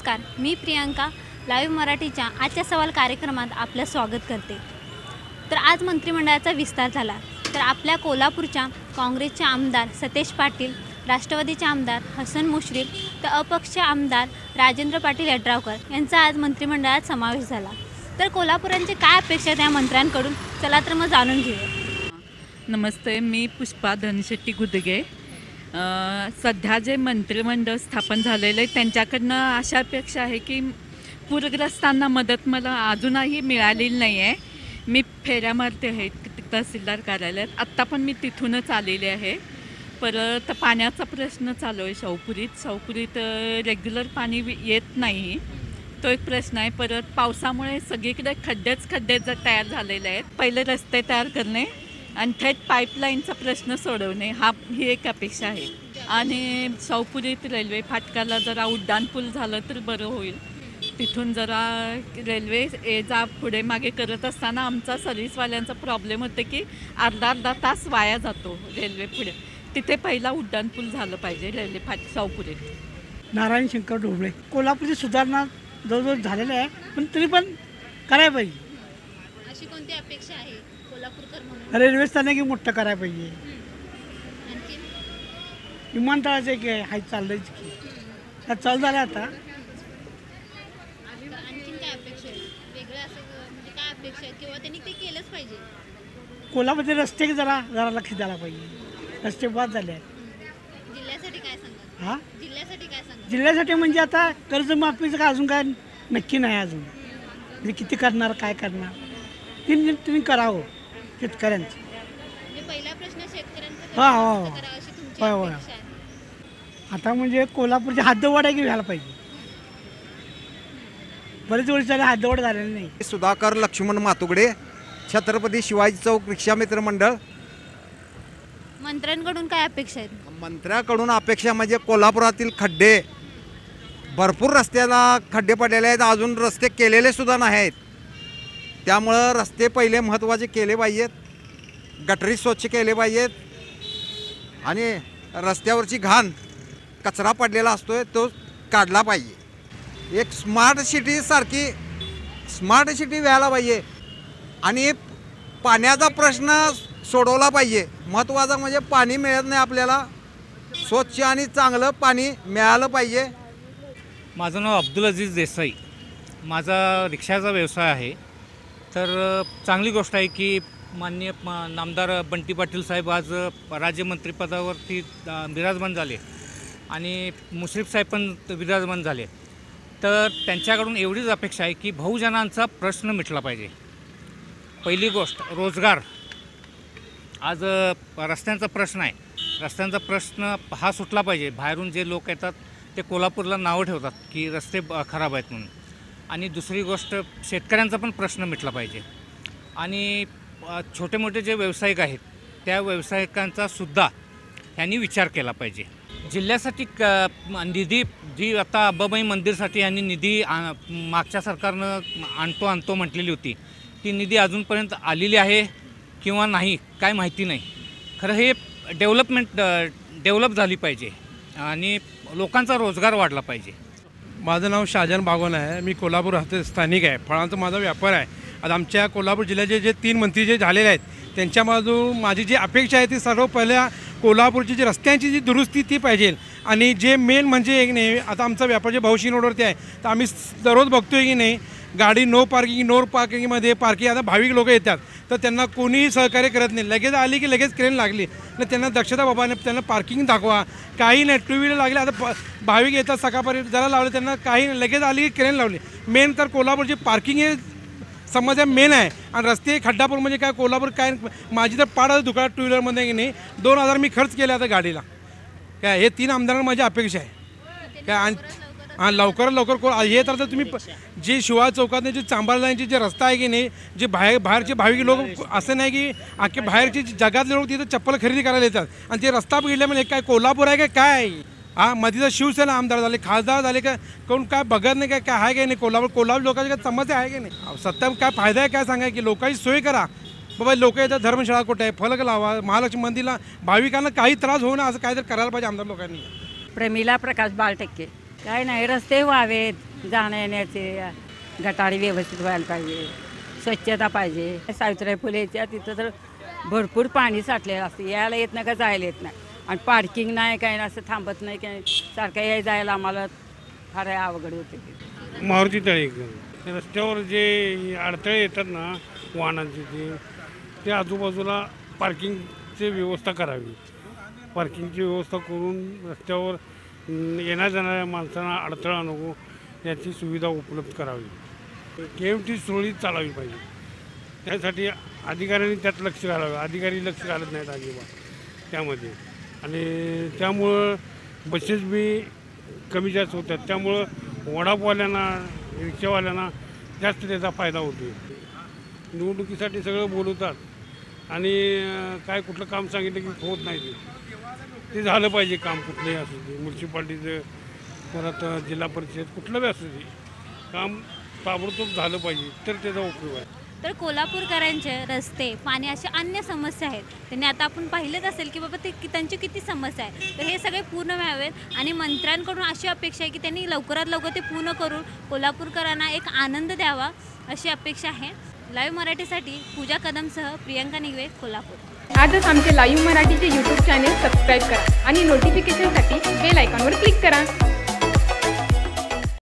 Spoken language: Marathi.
नमस्कार, मी प्रियांका लाईव्ह मराठीच्या आजच्या सवाल कार्यक्रमात आपलं स्वागत करते। तर आज मंत्रिमंडळाचा विस्तार झाला। तर आपल्या कोल्हापूरच्या काँग्रेसचे आमदार सतेज पाटील, राष्ट्रवादीचे आमदार हसन मुश्रीफ तर अपक्ष आमदार राजेंद्र पाटील यड्रावकर यांचा आज मंत्रिमंडळात समावेश झाला। तर कोल्हापुरांचे काय अपेक्षा आहेत या मंत्र्यांकडून, चला तर मग जाणून घेऊया। नमस्ते, मी पुष्पा धनशेट्टी गुदगे। सध्या जे मंत्रिमंडळ स्थापन झालेले त्यांच्याकडनं अशा अपेक्षा आहे की पूरग्रस्तांना मदत मला अजूनही मिळालेली नाही आहे। मी फेऱ्या मारते आहे तहसीलदार कार्यालयात, आत्ता पण मी तिथूनच आलेले आहे। परत पाण्याचा प्रश्न चालू आहे शाहूपुरीत रेग्युलर पाणी येत नाही, तो एक प्रश्न आहे। परत पावसामुळे सगळीकडे खड्डे जर तयार झालेले आहेत, पहिले रस्ते तयार करणे आणि थेट पाईपलाईनचा प्रश्न सोडवणे ही एक अपेक्षा आहे। आणि शाहूपुरीत रेल्वे फाटकाला जरा उड्डाणपूल झालं तर बरं होईल। तिथून जरा रेल्वे जा पुढे मागे करत असताना आमचा सर्व्हिसवाल्यांचा प्रॉब्लेम होते की अर्धा तास वाया जातो रेल्वे पुढे, तिथे पहिला उड्डाणपूल झालं पाहिजे रेल्वे शाहूपुरीत। नारायण शंकर ढोबळे, कोल्हापूरची सुधारणा जवळजवळ झालेलं आहे, पण तरी पण करायला पाहिजे। अशी कोणती अपेक्षा आहे कोल्हापूरकर म्हणून? रेल्वे स्थानक मोठं करायला पाहिजे। आणखी विमानतळाचं एक हाय चाललंयच की, त्यात चालू झालं आता। आणखीन काय अपेक्षा आहे वेगळं, असं म्हणजे काय अपेक्षा आहे किंवा त्यांनी ते केलंच पाहिजे? कोल्हापूरचे रस्ते जरा लक्ष द्यायला पाहिजे, रस्ते बाद झाले आहेत। जिल्ह्यासाठी काय सांगा? हां, जिल्ह्यासाठी काय सांगा? जिल्ह्यासाठी म्हणजे आता कर्जमाफीचं काय अजून काय नक्की नाही, अजून म्हणजे किती करणार काय करणार तुम्ही करावं शेतकऱ्यांचं। म्हणजे पहिला प्रश्न शेतकऱ्यांचा हां हो करा अशी तुमची होय होय। अपेक्षा आहे। आता म्हणजे कोल्हापूरचे हद्दवाढ की व्हायला पाहिजे, बरेच वर्ष झाले हद्दवाढ झालेली नाही। सुधाकर लक्ष्मण मातुगडे, छत्रपती शिवाजी चौक रिक्षा मित्र मंडळ। मंत्र्यांकडून काय अपेक्षा आहेत? मंत्र्याकडून अपेक्षा म्हणजे कोल्हापुरातील खड्डे, भरपूर रस्त्याला खड्डे पडलेले आहेत, अजून रस्ते केलेले सुद्धा नाही आहेत। त्यामुळं रस्ते पहिले महत्त्वाचे केले पाहिजेत, गटरी स्वच्छ केले पाहिजेत आणि रस्त्यावरची घाण कचरा पडलेला असतोय तो काढला पाहिजे। एक स्मार्ट सिटी व्हायला पाहिजे आणि पाण्याचा प्रश्न सोडवला पाहिजे। महत्त्वाचं म्हणजे पाणी मिळत नाही आपल्याला, स्वच्छ आणि चांगलं पाणी मिळालं पाहिजे। माझं नाव अब्दुल अजीज देसाई, माझा रिक्षाचा व्यवसाय आहे। तर चांगली गोष्ट आहे की माननीय नामदार बंटी पाटील साहेब आज राज्यमंत्रीपदावरती विराजमान झाले आणि मुश्रीफ साहेब पण विराजमान झाले। तर त्यांच्याकडून एवढीच अपेक्षा आहे की बहुजनांचा प्रश्न मिटला पाहिजे। पहिली गोष्ट रोजगार, आज रस्त्यांचा प्रश्न आहे, रस्त्यांचा प्रश्न हा सुटला पाहिजे। बाहेरून जे लोक येतात ते कोल्हापूरला नावं ठेवतात की रस्ते खराब आहेत म्हणून। आणि दुसरी गोष्ट शेतकऱ्यांचा पण प्रश्न मिटला पाहिजे आणि छोटे मोठे जे व्यावसायिक आहेत त्या व्यावसायिकांचा सुद्धा यांनी विचार केला पाहिजे। जिल्ह्यासाठी निधी जी आता अंबाबाई मंदिरसाठी यांनी निधी मागच्या सरकारनं आणतो म्हटलेली होती, ती निधी अजूनपर्यंत आलेली आहे किंवा नाही काय माहिती नाही। खरं हे डेव्हलप झाली पाहिजे आणि लोकांचा रोजगार वाढला पाहिजे। माझं नाव शाहजहान बागवान आहे, मी कोल्हापूर राहते, स्थानिक आहे, फळांचा माझा व्यापार आहे। आज आमच्या कोल्हापूर जिल्ह्याचे जे 3 मंत्री जे झालेले आहेत त्यांच्यामधून माझी जी अपेक्षा आहे ती सर्व पहिल्या कोल्हापूरची जी रस्त्यांची जी दुरुस्ती ती पाहिजे। आणि जे मेन म्हणजे एक नाही, आता आमचा व्यापार जे भाऊशी रोडवरती आहे तर आम्ही दररोज बघतोय की नाही गाडी नो पार्किंगमध्ये पार्किंग, आता भाविक लोक येतात तर त्यांना कोणीही सहकार्य करत नाही। लगेच आली की लगेच क्रेन लागली ना, त्यांना दक्षता बाबाने त्यांना पार्किंग दाखवा, काही नाही। 2 व्हीलर लागले, आता भाविक येतात सकाळपर्यंत जरा लावले त्यांना काही नाही, लगेच आली की क्रेन लावली। मेन तर कोल्हापूरची पार्किंग हे समस्या मेन आहे आणि रस्ते खड्डापूर म्हणजे काय कोल्हापूर काय, माझी तर पाडा दुकान 2 व्हीलरमध्ये की नाही 2000 मी खर्च केला आता गाडीला। काय हे 3 आमदारांना माझी अपेक्षा आहे काय। आणि हां लवकर हे तर तुम्ही जे शिवाजी चौकातने जे चांभारलांचे जे रस्ता आहे की नाही, जे बाहेरचे भाविक लोक असं नाही की अख्खे बाहेरचे जगातले लोक तिथं चप्पल खरेदी करायला येतात आणि ते रस्ता बघितल्यामुळे काय कोल्हापूर आहे काय हां मध्ये तर शिवसेना आमदार झाले, खासदार झाले, काय कोण काय बघत नाही काय आहे काय नाही। कोल्हापूर लोकांची काय समस्या आहे की नाही, सत्ता काय फायदा आहे काय सांगा की लोकांची सोय करा बाबा। लोक येतात धर्मशाळा कुठे आहे, फलक लावा, महालक्ष्मी मंदिरला भाविकांना काही त्रास होऊ नये असं काहीतरी करायला पाहिजे आमदार लोकांनी। प्रमिला प्रकाश बाळटक्के, काय नाही रस्ते व्हावेत, जाण्या येण्याचे गटारी व्यवस्थित व्हायला पाहिजे, स्वच्छता पाहिजे. सावित्रीबाई फुलेच्या तिथं तर भरपूर पाणी साठलेलं असतं, यायला येत नाही का जायला येत नाही. आणि पार्किंग नाही काय नाही, असं थांबत नाही काय, सारखं याय जायला आम्हाला फार अवघड होते. मारुती तळे रस्त्यावर जे अडथळे येतात ना वाहनांचे ते आजूबाजूला पार्किंगची व्यवस्था करावी. पार्किंगची व्यवस्था करून रस्त्यावर येण्या जाणाऱ्या माणसांना अडथळा नको याची सुविधा उपलब्ध करावी. KMT सुरळीत चालावी पाहिजे. त्यासाठी अधिकाऱ्यांनी त्यात लक्ष घालावं. अधिकारी लक्ष घालत नाहीत अजिबात त्यामध्ये, आणि त्यामुळं बसेस बी कमी जास्त होतात. त्यामुळं वडापवाल्यांना रिक्षावाल्यांना जास्त त्याचा फायदा होतो. निवडणुकीसाठी सगळं बोलवतात आणि काय कुठलं काम सांगितलं की होत नाही. ते झालं पाहिजे काम कुठलंही असू दे, म्युन्सिपाल्टीचं परत जिल्हा परिषद कुठलं बी असू दे, काम ताबडतोब झालं पाहिजे तर त्याचा उपयोग आहे. तर कोल्हापूरकरांचे रस्ते, पाणी अशा अन्य समस्या आहेत. त्यांनी आता आपण पाहिलेच असेल की बाबा त्यांची किती समस्या आहे. तर हे सगळे पूर्ण व्हावेत आणि मंत्र्यांकडून अशी अपेक्षा आहे की त्यांनी लवकरात लवकर ते पूर्ण करून कोल्हापूरकरांना एक आनंद द्यावा अशी अपेक्षा आहे. लाईव्ह मराठीसाठी पूजा कदमसह प्रियंका निगवे, कोल्हापूर. आजच आमचे लाईव्ह मराठीचे यूट्यूब चॅनेल सबस्क्राईब करा आणि नोटिफिकेशनसाठी बेल आयकॉनवर क्लिक करा.